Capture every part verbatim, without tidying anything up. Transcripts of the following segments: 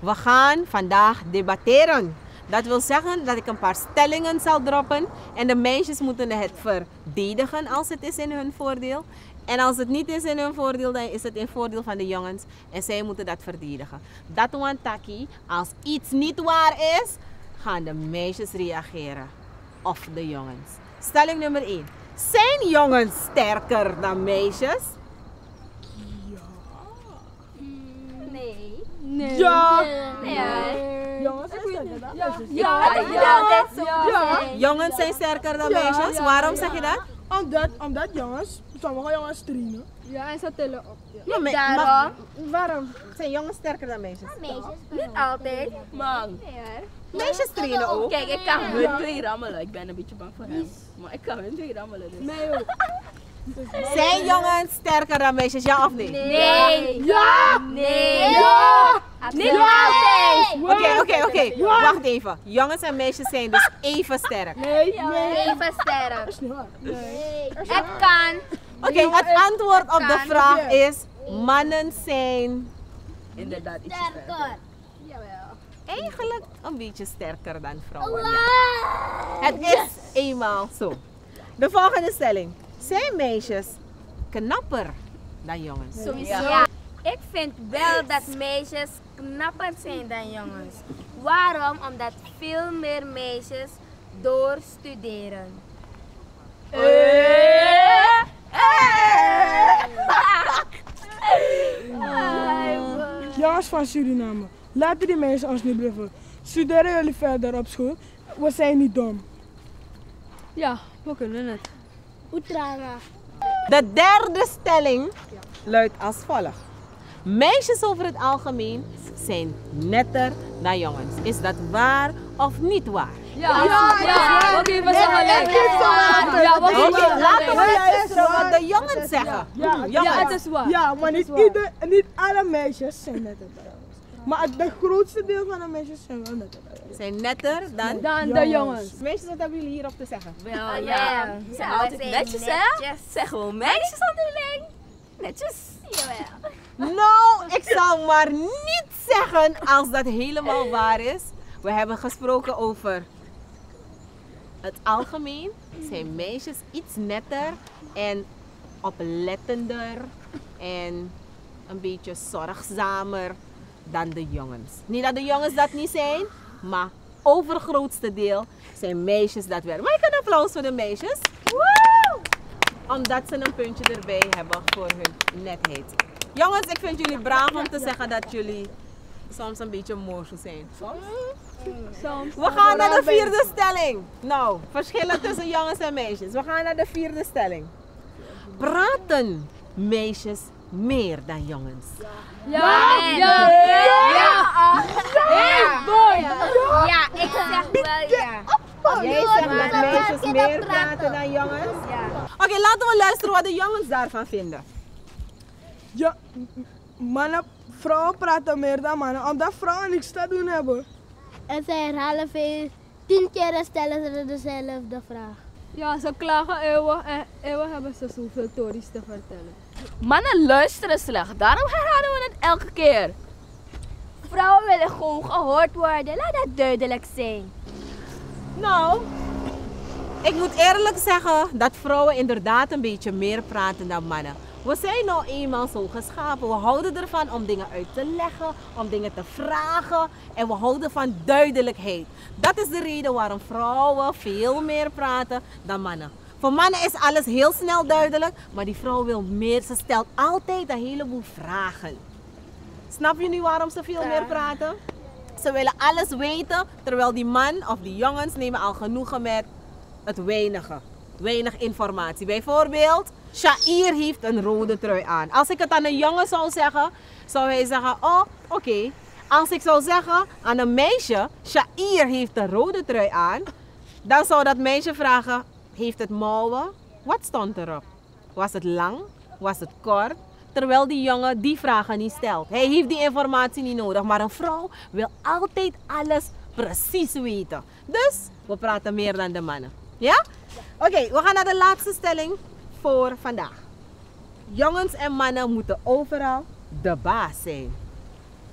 We gaan vandaag debatteren. Dat wil zeggen dat ik een paar stellingen zal droppen en de meisjes moeten het verdedigen als het is in hun voordeel. En als het niet is in hun voordeel, dan is het in voordeel van de jongens en zij moeten dat verdedigen. Dat want taki, als iets niet waar is, gaan de meisjes reageren of de jongens. Stelling nummer één. Zijn jongens sterker dan meisjes? Nee. Nee. Ja. Nee. Jongens, is dat dat? Ja, Ja. ja, ja, dat zo Ja. zijn. Jongens zijn sterker dan Ja, meisjes. ja, Waarom ja. zeg je dat? Omdat, omdat jongens, sommige jongens trainen. Ja, en ze tellen op. Ja. Ja, me- Daarom. maar waarom zijn jongens sterker dan meisjes? Niet altijd. Man, Nee hoor. Meisjes trainen ook. kijk, ik kan hun twee rammelen. Ik ben een beetje bang voor hem. Maar ik kan hun twee rammelen. Dus. Mij ook. Zijn jongens sterker dan meisjes, ja of nee? Nee. Ja! Nee. Ja! Niet altijd. Oké, oké, oké. Wacht even. Jongens en meisjes zijn dus even sterk. Nee, nee. Even sterk. Dat is niet waar. Het kan. Oké, het antwoord op de Kan. vraag is: mannen zijn Inderdaad, iets sterker. eigenlijk een beetje sterker dan vrouwen. Ja. Het is eenmaal zo. De volgende stelling. Zijn meisjes knapper dan jongens? Sowieso. Ja. Ik vind wel dat meisjes knapper zijn dan jongens. Waarom? Omdat veel meer meisjes doorstuderen. Jongens van Suriname, laten die mensen alsjeblieft. Studeren jullie verder op school? We zijn niet dom. Ja, we kunnen het. Utranga. De derde stelling luidt als volgt. Meisjes over het algemeen zijn netter dan jongens. Is dat waar of niet waar? Ja, ja, ja. Oké, we zijn gelijk. Ja, we Oké, zijn laten we gelijk. luisteren wat de jongens zeggen. Ja, Ja, het Jongens. is waar. Ja, maar niet, ieder, niet alle meisjes zijn net als jongens. Maar het de grootste deel van de meisjes zijn wel net als jongens. Zijn netter dan... Dan de jongens. Meisjes, wat hebben jullie hierop te zeggen? Wel, Oh, ja. ja. Ze zijn Ja, altijd we zijn netjes, hè? netjes. Zeg gewoon meisjes onderling. Netjes. Jawel. Nou, ik zal maar niet zeggen als dat helemaal waar is. We hebben gesproken over het algemeen. Zijn meisjes iets netter en oplettender en een beetje zorgzamer dan de jongens. Niet dat de jongens dat niet zijn, maar overgrootste deel zijn meisjes dat wel. Maar ik een applaus voor de meisjes. Woe! Omdat ze een puntje erbij hebben voor hun netheid. Jongens, ik vind jullie braaf om te zeggen dat jullie soms een beetje morsel zijn. Soms. We gaan naar de vierde stelling. Nou, verschillen tussen jongens en meisjes. We gaan naar de vierde stelling. Praten meisjes meer dan jongens? Ja, ja, Ja. ja. Hey, boy. Ja, ik zeg wel ja. Jij zegt dat meisjes meer praten dan jongens? Ja. Oké, laten we luisteren wat de jongens daarvan vinden. Ja, m- mannen, vrouwen praten meer dan mannen, omdat vrouwen niks te doen hebben. En zij herhalen veel, tien keer stellen ze dezelfde vraag. Ja, ze klagen eeuwen en eeuwen hebben ze zoveel tories te vertellen. Mannen luisteren slecht, daarom herhalen we het elke keer. Vrouwen willen gewoon gehoord worden. Laat dat duidelijk zijn. Nou, ik moet eerlijk zeggen dat vrouwen inderdaad een beetje meer praten dan mannen. We zijn nou eenmaal zo geschapen. We houden ervan om dingen uit te leggen, om dingen te vragen en we houden van duidelijkheid. Dat is de reden waarom vrouwen veel meer praten dan mannen. Voor mannen is alles heel snel duidelijk, maar die vrouw wil meer. Ze stelt altijd een heleboel vragen. Snap je nu waarom ze veel meer praten? Ze willen alles weten, terwijl die man of die jongens nemen al genoegen met het weinige. Weinig informatie. Bijvoorbeeld, Shair heeft een rode trui aan. Als ik het aan een jongen zou zeggen, zou hij zeggen, oh oké. Als ik zou zeggen aan een meisje, Shair heeft een rode trui aan, dan zou dat meisje vragen, heeft het mouwen? Wat stond erop? Was het lang? Was het kort? Terwijl die jongen die vragen niet stelt. Hij heeft die informatie niet nodig, maar een vrouw wil altijd alles precies weten. Dus, we praten meer dan de mannen. Ja? Oké, we gaan naar de laatste stelling voor vandaag. Jongens en mannen moeten overal de baas zijn.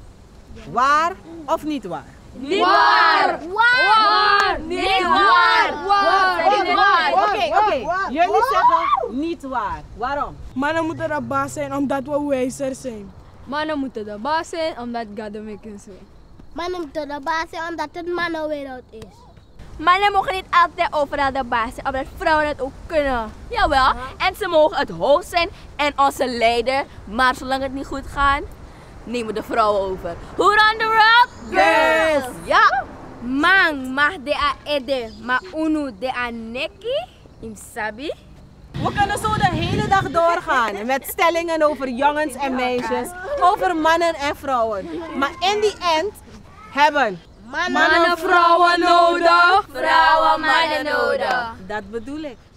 Waar of niet waar? Niet waar! Waar! Niet waar! Waar! Oké, oké. Jullie zeggen niet waar. Waarom? Mannen moeten de baas zijn omdat we wijzer zijn. Mannen moeten de baas zijn omdat God de mikken zo. Mannen moeten de baas zijn omdat het mannenwereld is. Mannen mogen niet altijd overal de baas zijn, omdat vrouwen het ook kunnen. Jawel, en ze mogen het hoofd zijn en onze leider, maar zolang het niet goed gaat, nemen de vrouwen over. Who run the world? Girls! Ja! Man, mag de a ede, ma unu de a neki, im sabi? We kunnen zo de hele dag doorgaan met stellingen over jongens en meisjes, over mannen en vrouwen. Maar in die end hebben Mannen, Mannen vrouwen nodig, vrouwen mannen nodig. dat bedoel ik.